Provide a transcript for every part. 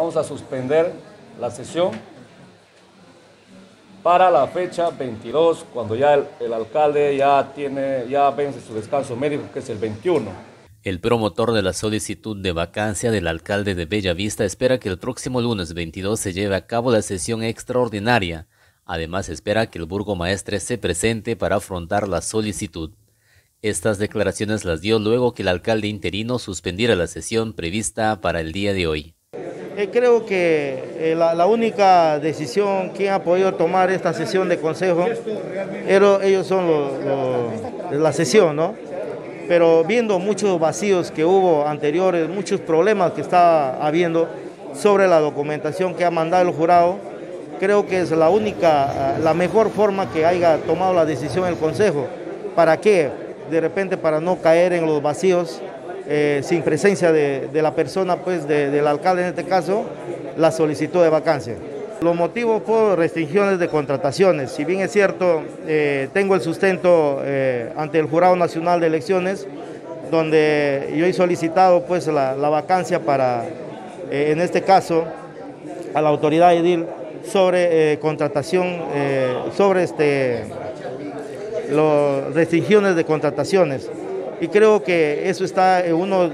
vamos a suspender la sesión para la fecha 22, cuando ya el alcalde ya vence su descanso médico, que es el 21. El promotor de la solicitud de vacancia del alcalde de Bellavista espera que el próximo lunes 22 se lleve a cabo la sesión extraordinaria. Además, espera que el burgomaestre se presente para afrontar la solicitud. Estas declaraciones las dio luego que el alcalde interino suspendiera la sesión prevista para el día de hoy. Creo que la única decisión que ha podido tomar esta sesión de consejo, ellos son la sesión, ¿no? Pero viendo muchos vacíos que hubo anteriores, muchos problemas que está habiendo sobre la documentación que ha mandado el jurado, creo que es la mejor forma que haya tomado la decisión el consejo. ¿Para qué? De repente para no caer en los vacíos, sin presencia de la persona, pues del alcalde en este caso, la solicitud de vacancia. Los motivos por restricciones de contrataciones. Si bien es cierto, tengo el sustento ante el Jurado Nacional de Elecciones, donde yo he solicitado pues la vacancia para, en este caso, a la autoridad edil sobre contratación, sobre las restricciones de contrataciones. Y creo que eso está en uno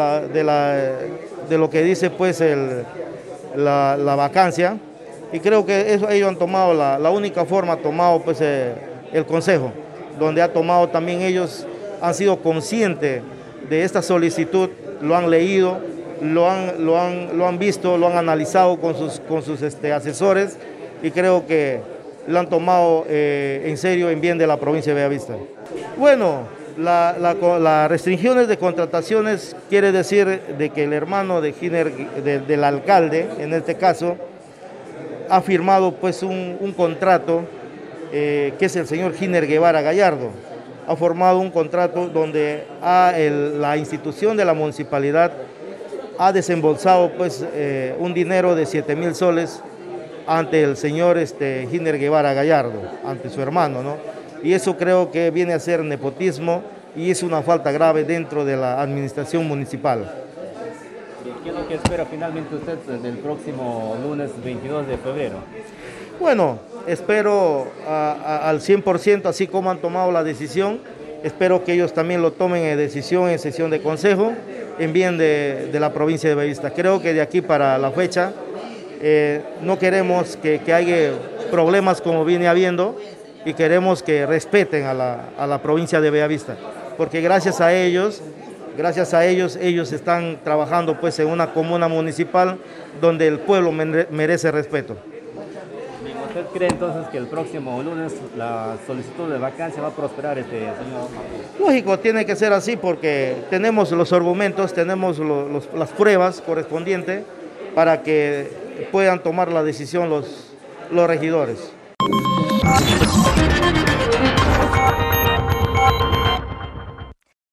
de lo que dice pues la vacancia. Y creo que eso ellos han tomado, la única forma ha tomado pues el consejo, donde ha tomado también ellos, han sido conscientes de esta solicitud, lo han leído, lo han visto, lo han analizado con sus asesores, y creo que lo han tomado en serio en bien de la provincia de Bellavista. Bueno, las restricciones de contrataciones quiere decir de que el hermano de del alcalde, en este caso, ha firmado pues un contrato, que es el señor Giner Guevara Gallardo. Ha formado un contrato donde la institución de la municipalidad ha desembolsado pues un dinero de 7.000 soles ante el señor Giner Guevara Gallardo, ante su hermano, ¿no? Y eso creo que viene a ser nepotismo y es una falta grave dentro de la administración municipal. ¿Qué es lo que espera finalmente usted del próximo lunes 22 de febrero? Bueno, espero al 100%, así como han tomado la decisión, espero que ellos también lo tomen en decisión en sesión de consejo, en bien de la provincia de Bellavista. Creo que de aquí para la fecha no queremos que haya problemas como viene habiendo, y queremos que respeten a la provincia de Bellavista, porque gracias a ellos ellos están trabajando pues en una comuna municipal donde el pueblo merece respeto. ¿Usted cree entonces que el próximo lunes la solicitud de vacancia va a prosperar, señor? Lógico, tiene que ser así porque tenemos los argumentos, tenemos las pruebas correspondientes para que puedan tomar la decisión los regidores.